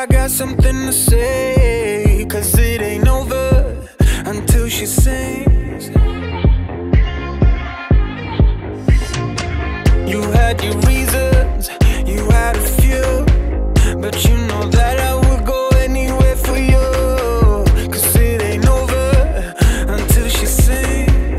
I got something to say, 'cause it ain't over until she sings. You had your reasons, you had a few, but you know that I would go anywhere for you, 'cause it ain't over until she sings.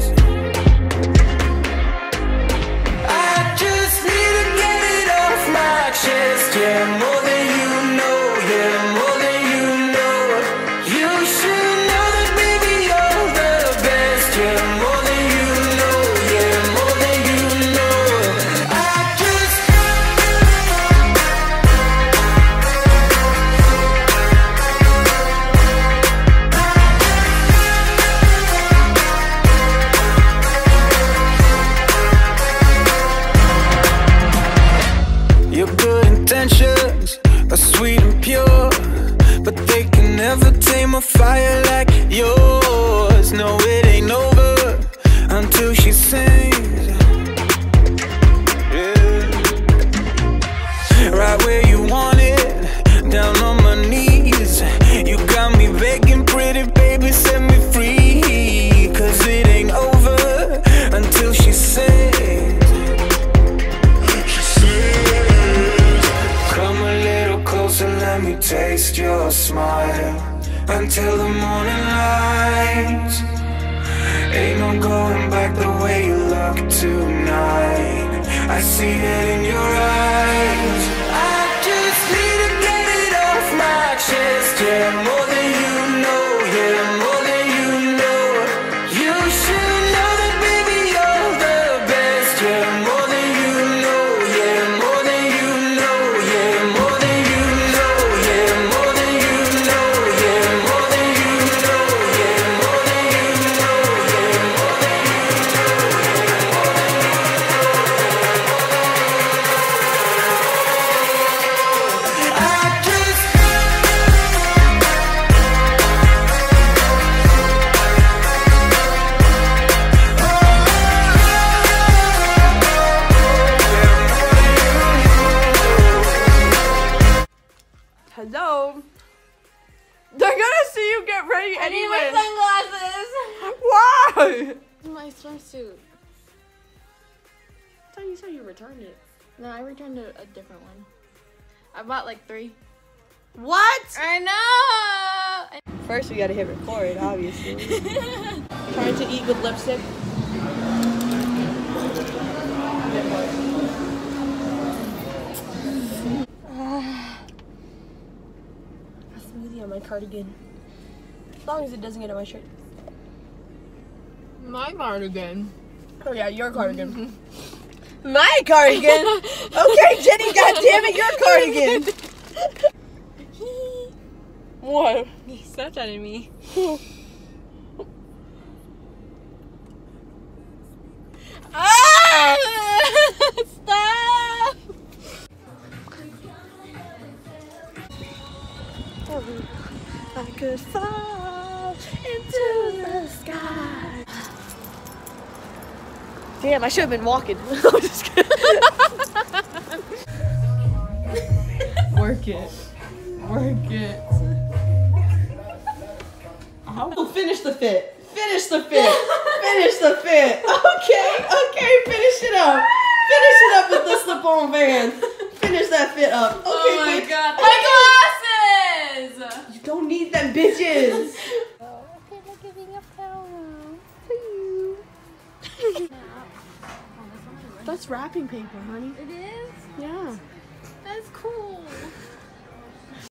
I just need to get it off my chest, yeah, more than you know, yeah, more than you know. You should know that, baby, you're the best, yeah, more than you know, yeah, more than you know. I just your good intentions are sweet and pure, but they can never tame a fire like yours. No, it ain't over until she sings. Yeah. Right where you want it, down on my knees. You got me begging, pretty baby, set me free, 'cause it ain't over until she sings. Come a little closer, let me taste your smile, until the morning light. Ain't no going back the way you look tonight. I see it in your eyes. I just need to get it off my chest, yeah, more than you know, yeah, more than you know. You should know that, baby, you're the best, yeah, more than you know, yeah, more than you know, yeah, more than you know, yeah, more than you know, yeah, more than you know, yeah, more than you know, yeah, more than you know. I just Hello. They're gonna see you get ready I need my anyway. sunglasses. Why? My swimsuit. I thought you said you returned it. No, I returned a different one. I bought like 3. What? I know. First, we gotta hit record, obviously. Trying to eat with lipstick. A smoothie on my cardigan. As long as it doesn't get on my shirt. My cardigan. Oh yeah, your cardigan. My cardigan? Okay, Jenny, goddammit, your cardigan! What? He's Snapchatting me. Ah! Stop! I could fall into the sky. Damn, I should have been walking. I'm just kidding. Work it. Work it. I'll finish the fit. Finish the fit. Finish the fit. Okay, okay, finish it up. Finish it up with the slip-on Vans. Finish that fit up. Okay, Oh my bitch. god. My glasses! You don't need them bitches. Okay, we're giving a towel for you. That's wrapping paper, honey. It is? Yeah.